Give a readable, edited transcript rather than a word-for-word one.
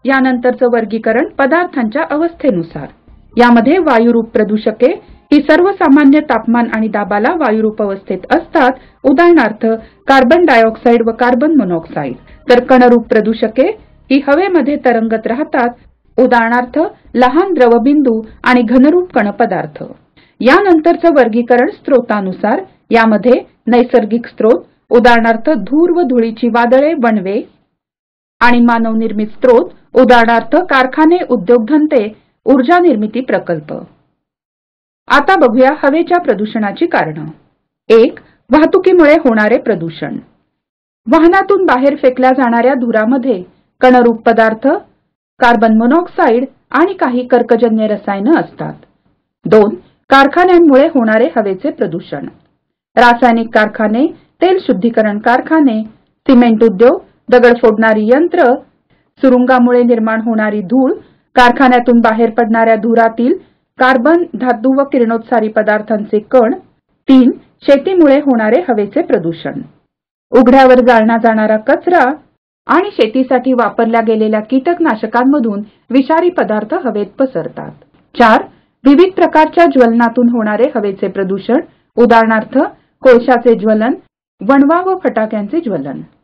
यानंतरचं वर्गीकरण पदार्थांच्या अवस्थेनुसार। यामध्ये वायुरूप प्रदूषके ही सर्वसामान्य तापमान आणि दाबाला वायुरूप अवस्थेत असतात, उदाहरणार्थ कार्बन डायऑक्साइड व कार्बन मोनॉक्साइड। तर कणरूप प्रदूषके ही हवेमध्ये तरंगत राहतात, उदाहरणार्थ लहान द्रवबिंदू आणि घनरूप कणपदार्थ। यानंतरचं वर्गीकरण स्त्रोतानुसार। यामध्ये नैसर्गिक स्त्रोत, उदाहरणार्थ धूर व धुळीची वादळे, वणवे, आणि मानवनिर्मित स्त्रोत, उदाहरणार्थ कारखाने, उद्योगधंदे, ऊर्जा निर्मिती प्रकल्प। आता बघूया हवेच्या प्रदूषणाची कारणं। 1. वाहतुकीमुळे होणारे प्रदूषण। वाहनातून बाहेर फेकल्या जाणाऱ्या धुरामध्ये कणरूप पदार्थ, कार्बन मोनॉक्साइड आणि काही कर्कजन्य रसायनं असतात। 2. कारखान्यांमुळे होणारे हवेचे प्रदूषण। रासायनिक कारखाने, तेल शुद्धीकरण कारखाने, सिमेंट उद्योग, दगड फोडणारी यंत्र, सुरुंगामुळे निर्माण होणारी धूळ, कारखान्यातून बाहेर पडणाऱ्या धुरातील कार्बन, धातू व किरणोत्सारी पदार्थांचे कण। 3. शेतीमुळे होणारे हवेचे प्रदूषण। उघड्यावर जाळला जाणारा कचरा आणि शेतीसाठी वापरल्या गेलेल्या कीटकनाशकांमधून विषारी पदार्थ हवेत पसरतात। 4. विविध प्रकारच्या ज्वलनातून होणारे हवेचे प्रदूषण, उदाहरणार्थ कोळशाचे ज्वलन, वणवा व फटाक्यांचे ज्वलन।